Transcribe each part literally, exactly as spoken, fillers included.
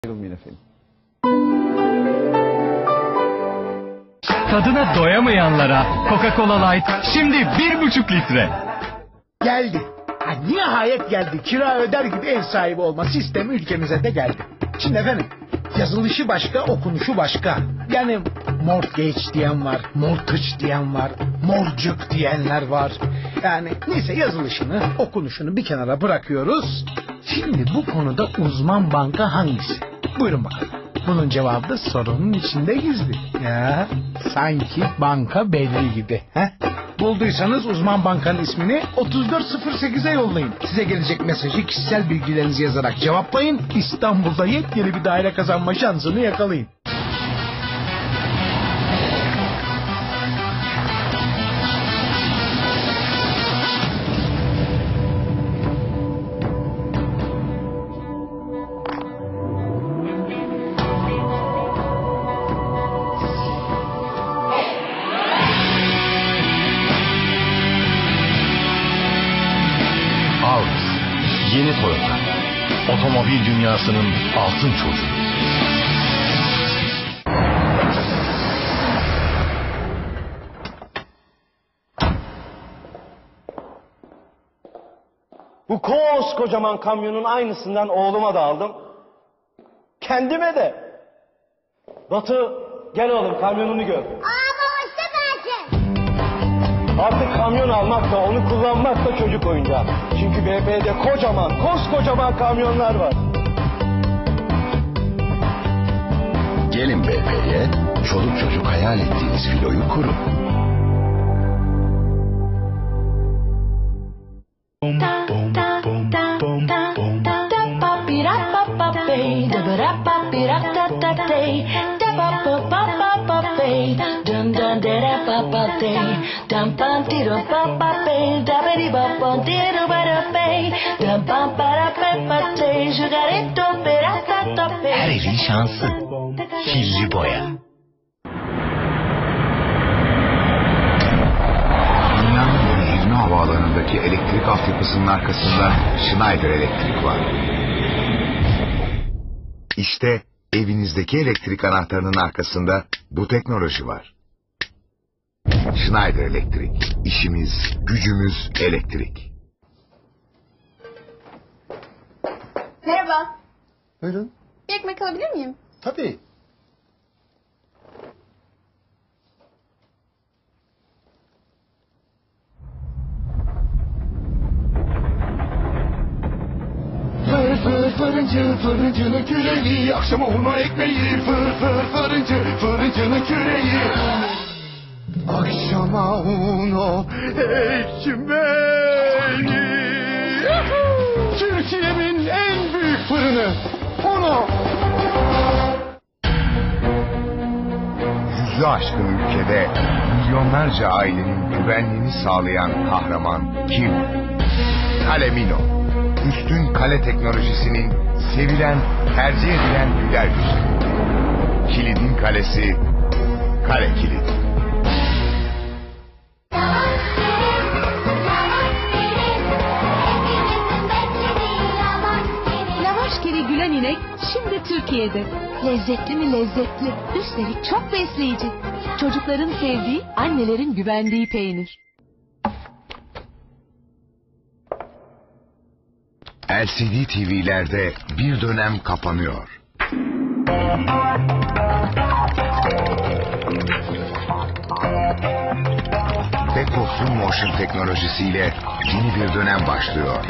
Ayrılmayın efendim. Tadına doyamayanlara Coca-Cola Light şimdi bir buçuk litre. Geldi. Ha, nihayet geldi. Kira öder gibi ev sahibi olma sistemi ülkemize de geldi. Şimdi efendim, yazılışı başka, okunuşu başka. Yani mortgage diyen var, mortgage diyen var, morcuk diyenler var. Yani neyse, yazılışını, okunuşunu bir kenara bırakıyoruz. Şimdi bu konuda uzman banka hangisi? Buyurun bakalım. Bunun cevabı da sorunun içinde gizli. Ya sanki banka belli gibi. Heh? Bulduysanız uzman bankanın ismini otuz dört sıfır sekize yollayın. Size gelecek mesajı kişisel bilgilerinizi yazarak cevaplayın. İstanbul'da yepyeni bir daire kazanma şansını yakalayın. Yeni Toyota, otomobil dünyasının altın çocuğu. Bu koskocaman kamyonun aynısından oğluma da aldım. Kendime de. Batu, gel oğlum kamyonunu gör. Artık kamyon almak da onu kullanmak da çocuk oyuncağı. Çünkü B P'de kocaman, koskocaman kamyonlar var. Gelin B P'ye, çoluk çocuk hayal ettiğiniz filoyu kurun. Her evin şansı. Hilli Boya. Dünyanın yirmi havaalanındaki elektrik altyapısının arkasında Schneider Elektrik var. İşte evinizdeki elektrik anahtarının arkasında bu teknoloji var. Schneider Elektrik. İşimiz, gücümüz elektrik. Merhaba. Buyurun. Bir ekmek alabilir miyim? Tabii. Fır fır fırıncı, fırıncının küreği. Akşama unu ekmeği. Fır fır fırıncı, fırıncının küreği. Akşama unu ekmeği. Türkiye'nin en büyük fırını. Onu. Yüzü aşkın ülkede milyonlarca ailenin güvenliğini sağlayan kahraman kim? Kalemino. Üstün kale teknolojisinin sevilen, tercih edilen güler yüzü. Kilidin kalesi, Kale Kilit. Lavaşkeri Gülen İnek şimdi Türkiye'de. Lezzetli mi lezzetli, üstelik çok besleyici. Çocukların sevdiği, annelerin güvendiği peynir. L C D T V'lerde bir dönem kapanıyor. Beko Full Motion teknolojisiyle yeni bir dönem başlıyor.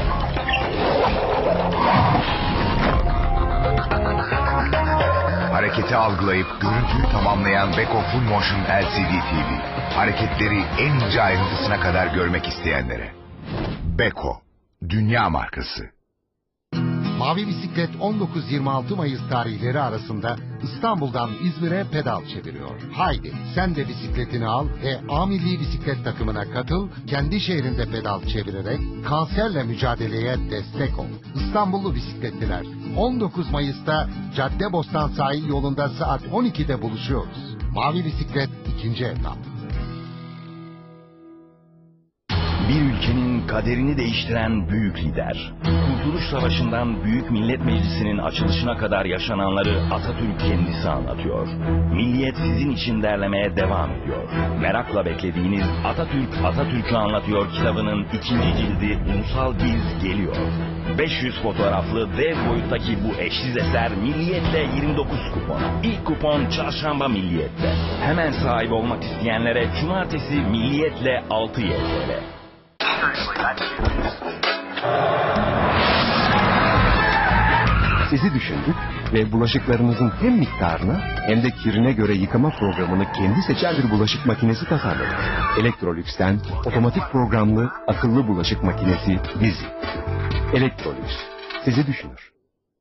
Hareketi algılayıp görüntüyü tamamlayan Beko Full Motion L C D T V. Hareketleri en ince ayrıntısına kadar görmek isteyenlere. Beko, dünya markası. Mavi Bisiklet on dokuz yirmi altı Mayıs tarihleri arasında İstanbul'dan İzmir'e pedal çeviriyor. Haydi sen de bisikletini al ve A Milli Bisiklet takımına katıl, kendi şehrinde pedal çevirerek kanserle mücadeleye destek ol. İstanbullu bisikletliler on dokuz Mayıs'ta Caddebostan sahil yolunda saat on ikide buluşuyoruz. Mavi Bisiklet ikinci etap. Bir ülkenin kaderini değiştiren büyük lider. Kurtuluş Savaşı'ndan Büyük Millet Meclisi'nin açılışına kadar yaşananları Atatürk kendisi anlatıyor. Milliyet sizin için derlemeye devam ediyor. Merakla beklediğiniz Atatürk Atatürk'ü anlatıyor kitabının ikinci cildi Ulusal Biz geliyor. beş yüz fotoğraflı dev boyuttaki bu eşsiz eser Milliyet'le yirmi dokuz kupona. İlk kupon Çarşamba Milliyet'te. Hemen sahip olmak isteyenlere Cumartesi Milliyet'le altı Y T L. Sizi düşündük ve bulaşıklarınızın hem miktarına hem de kirine göre yıkama programını kendi seçer bir bulaşık makinesi tasarladık. Electrolux'ten otomatik programlı akıllı bulaşık makinesi Vizi. Electrolux sizi düşünür.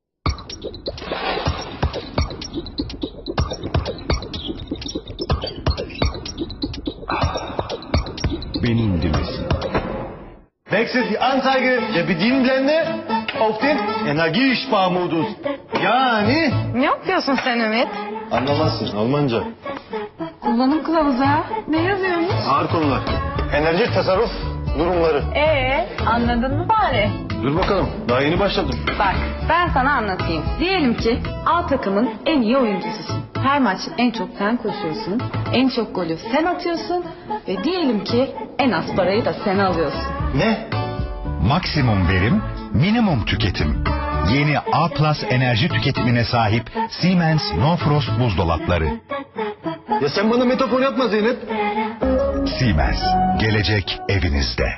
Beni indirmesin. Wechselt die Anzeige der Bedienblende auf den Energiesparmodus. Yani... Ne yapıyorsun sen Ümit? Anlamazsın Almanca. Kullanım kılavuzu ha. Ne yazıyormuş? Ağır konular. Enerji tasarruf durumları. Ee, anladın mı bari? Dur bakalım, daha yeni başladım. Bak, ben sana anlatayım. Diyelim ki A takımın en iyi oyuncususun. Her maç en çok sen koşuyorsun. En çok golü sen atıyorsun. Ve diyelim ki en az parayı da sen alıyorsun. Ne? Maksimum verim, minimum tüketim. Yeni A Plus enerji tüketimine sahip Siemens No Frost buzdolapları. Ya sen bana metafor yapma Zeynep. Siemens, gelecek evinizde.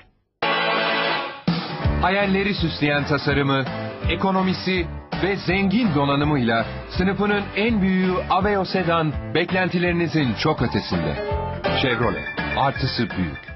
Hayalleri süsleyen tasarımı, ekonomisi ve zengin donanımıyla sınıfının en büyüğü Aveo Sedan beklentilerinizin çok ötesinde. Chevrolet, artısı büyük.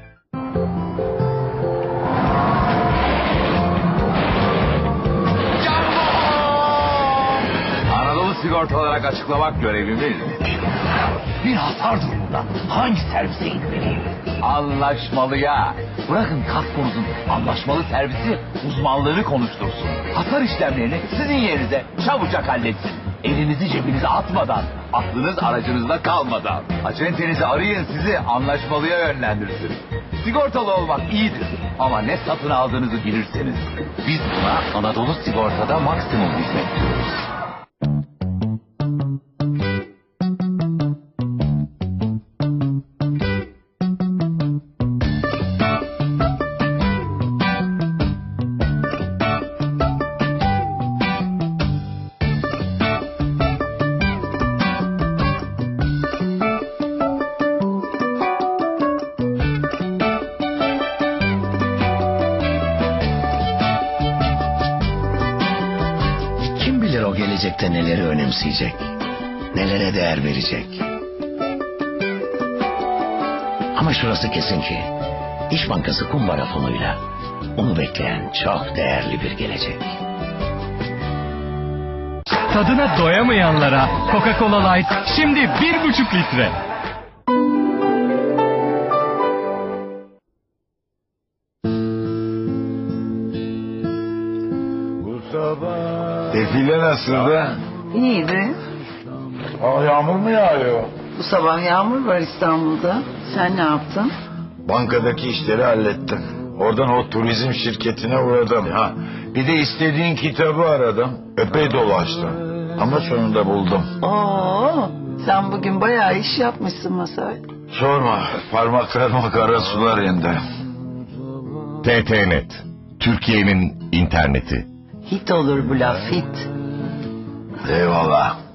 Anadolu Sigorta olarak açıklamak görevimiz. Bir hasar durumunda hangi servise gitmeliyim? Anlaşmalıya. Bırakın kaskonuzun anlaşmalı servisi uzmanları konuştursun. Hasar işlemlerini sizin yerinize çabucak halletsin. Elinizi cebinize atmadan, aklınız aracınızda kalmadan. Acentenizi arayın, sizi anlaşmalıya yönlendirsin. Sigortalı olmak iyidir ama ne satın aldığınızı bilirseniz. Biz buna Anadolu Sigorta'da maksimum hizmet diyoruz. O gelecekte neleri önemseyecek, nelere değer verecek. Ama şurası kesin ki, İş Bankası kumbara fonuyla onu bekleyen çok değerli bir gelecek. Tadına doyamayanlara Coca-Cola Light şimdi bir buçuk litre. Defile nasıldı? İyiydi. Aa, yağmur mu yağıyor? Bu sabah yağmur var İstanbul'da. Sen ne yaptın? Bankadaki işleri hallettim. Oradan o turizm şirketine uğradım. Ha, bir de istediğin kitabı aradım. Epey dolaştım. Ama sonunda buldum. Oo, sen bugün bayağı iş yapmışsın Masar. Sorma, parmaklarıma kara sular indi. T T Net, Türkiye'nin interneti. Hit olur bu laf, hit. Eyvallah.